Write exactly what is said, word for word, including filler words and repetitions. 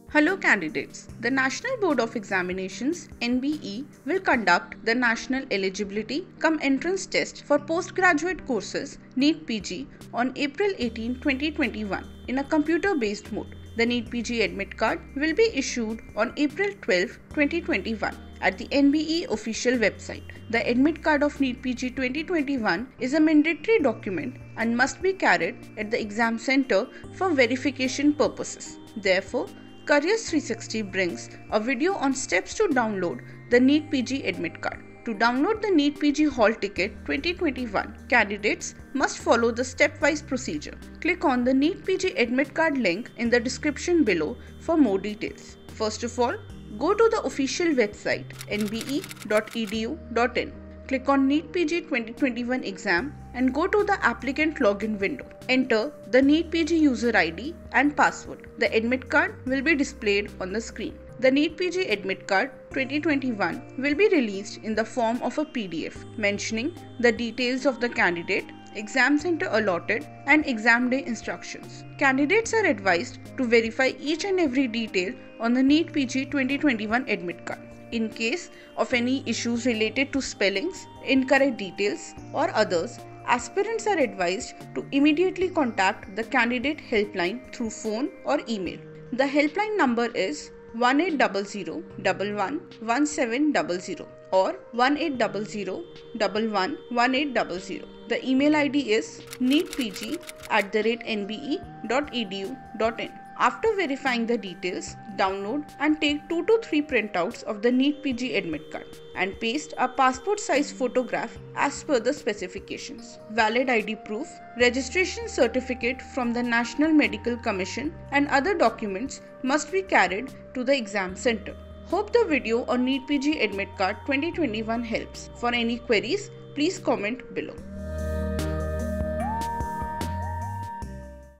Hello candidates, the National Board of Examinations N B E will conduct the National Eligibility cum Entrance Test for Postgraduate Courses NEET P G on April eighteenth, twenty twenty-one in a computer-based mode. The NEET P G admit card will be issued on April twelfth, twenty twenty-one at the N B E official website. The admit card of NEET P G twenty twenty-one is a mandatory document and must be carried at the exam center for verification purposes. Therefore, Careers three sixty brings a video on steps to download the NEET P G admit card. To download the NEET P G Hall Ticket twenty twenty-one, candidates must follow the stepwise procedure. Click on the NEET P G admit card link in the description below for more details. First of all, go to the official website n b e dot e d u dot in. Click on NEET P G twenty twenty-one exam and go to the applicant login window. Enter the NEET P G user I D and password. The admit card will be displayed on the screen. The NEET P G admit card twenty twenty-one will be released in the form of a P D F mentioning the details of the candidate, exam center allotted and exam day instructions. Candidates are advised to verify each and every detail on the NEET P G twenty twenty-one admit card. In case of any issues related to spellings, incorrect details or others, aspirants are advised to immediately contact the candidate helpline through phone or email. The helpline number is one eight zero zero one one one seven zero zero or one eight zero zero one one one eight zero zero. The email I D is neetpg at the rate n b e dot e d u dot in. After verifying the details, download and take two to three printouts of the NEET P G admit card and paste a passport size photograph as per the specifications. Valid I D proof, registration certificate from the National Medical Commission and other documents must be carried to the exam center. Hope the video on NEET P G admit card twenty twenty-one helps. For any queries, please comment below.